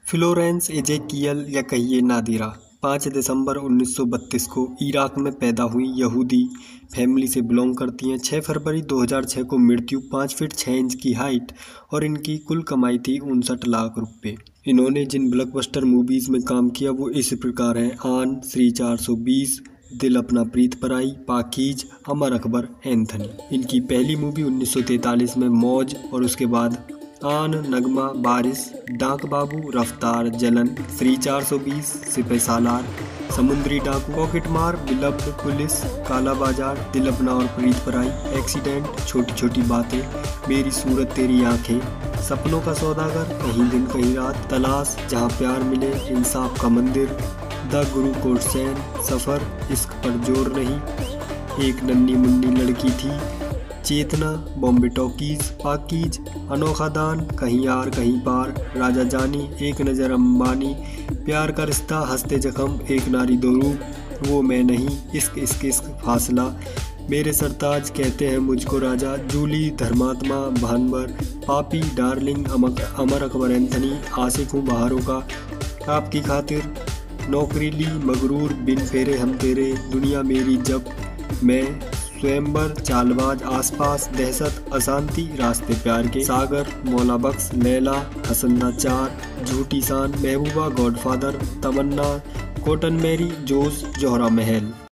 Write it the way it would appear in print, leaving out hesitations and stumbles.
Florence Ezekiel या कहिए नादिरा 5 दिसंबर 1932 को इराक में पैदा हुई यहूदी फैमिली से बिलोंग करती हैं। 6 फरवरी 2006 को मृत्यु। 5 फीट 6 इंच की हाइट और इनकी कुल कमाई थी 59 लाख रुपए। इन्होंने जिन ब्लॉकबस्टर मूवीज में काम किया वो इस प्रकार हैं: आन, श्री 420, दिल अपना प्रीत पराई, पाकीज, अमर अकबर, एंथनी। इनकी पहली मूवी 1943 में मौज और उसके बाद आन, नगमा, बारिश, डाक बाबू, रफ्तार, जलन, श्री 420, सिपह सालार, समुद्री डाकू, पॉकेट मार, बिलव्ड, पुलिस, काला बाजार, दिल अपना और प्रीत पराई, एक्सीडेंट, छोटी छोटी बातें, मेरी सूरत तेरी आंखें, सपनों का सौदागर, कहीं दिन कहीं रात, तलाश, जहां प्यार मिले, इंसाफ का मंदिर, द गुरु कोर्टसैन, सफर, इश्क पर जोर नहीं, एक नन्ही मुन्नी लड़की थी, चेतना, बॉम्बे टॉकीज, पाकीज, अनोखा दान, कहीं यार कहीं पार, राजा जानी, एक नज़र अंबानी, प्यार का रिश्ता, हंसते जख्म, एक नारी दो रूप, वो मैं नहीं, इश्क इश्क इश्क, फासला, मेरे सरताज, कहते हैं मुझको राजा, जूली, धर्मात्मा, भानवर, पापी, डार्लिंग, अमर अकबर, एंथनी, आशिक हूँ बहारों का, आपकी खातिर, नौकरीली, मगरूर, बिन फेरे हम तेरे, दुनिया मेरी जब, मैं, स्वयंवर, चालबाज, आसपास, दहशत, अशांति, रास्ते प्यार के, सागर, मौला बख्श, लैला, हसंदा 4, झूठी शान, महबूबा, गॉडफादर, तमन्ना, कॉटन मैरी, जोश, जोहरा महल।